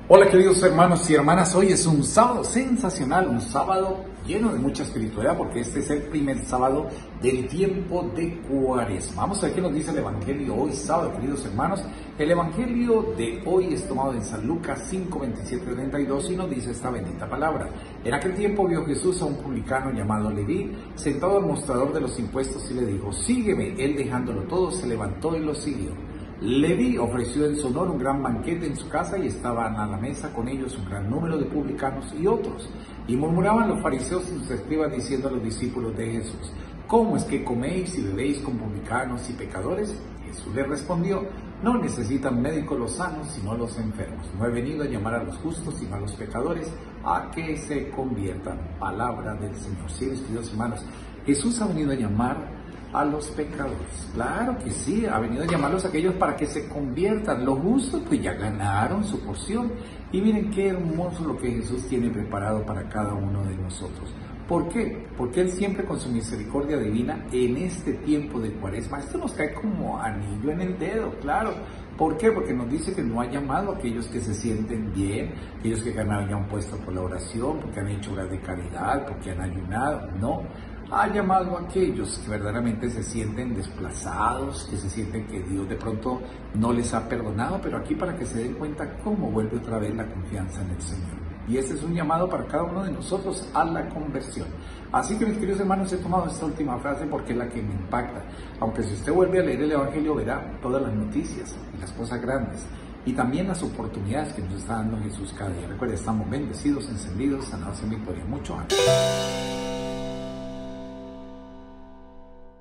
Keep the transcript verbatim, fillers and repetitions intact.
Hola queridos hermanos y hermanas, hoy es un sábado sensacional, un sábado lleno de mucha espiritualidad porque este es el primer sábado del tiempo de Cuaresma. Vamos a ver qué nos dice el Evangelio hoy sábado, queridos hermanos. El Evangelio de hoy es tomado en San Lucas cinco, veintisiete, treinta y dos y nos dice esta bendita palabra. En aquel tiempo vio Jesús a un publicano llamado Leví sentado al mostrador de los impuestos y le dijo: sígueme. Él, dejándolo todo, se levantó y lo siguió. Leví ofreció en su honor un gran banquete en su casa y estaban a la mesa con ellos un gran número de publicanos y otros. Y murmuraban los fariseos y sus escribas diciendo a los discípulos de Jesús: ¿cómo es que coméis y bebéis con publicanos y pecadores? Jesús les respondió: no necesitan médicos los sanos, sino los enfermos. No he venido a llamar a los justos, sino a los pecadores, a que se conviertan. Palabra del Señor. Sí, queridos hermanos, Jesús ha venido a llamar a los pecadores. Claro que sí, ha venido a llamarlos a aquellos para que se conviertan. Los justos pues ya ganaron su porción. Y miren qué hermoso lo que Jesús tiene preparado para cada uno de nosotros. ¿Por qué? Porque Él siempre, con su misericordia divina, en este tiempo de Cuaresma, esto nos cae como anillo en el dedo, claro. ¿Por qué? Porque nos dice que no ha llamado a aquellos que se sienten bien, aquellos que ganaron ya un puesto por la oración, porque han hecho obras de caridad, porque han ayunado. No, ha llamado a aquellos que verdaderamente se sienten desplazados, que se sienten que Dios de pronto no les ha perdonado, pero aquí para que se den cuenta cómo vuelve otra vez la confianza en el Señor. Y ese es un llamado para cada uno de nosotros a la conversión. Así que, mis queridos hermanos, he tomado esta última frase porque es la que me impacta. Aunque si usted vuelve a leer el Evangelio, verá todas las noticias y las cosas grandes y también las oportunidades que nos está dando Jesús cada día. Recuerde, estamos bendecidos, encendidos, sanados en victoria. Mucho antes.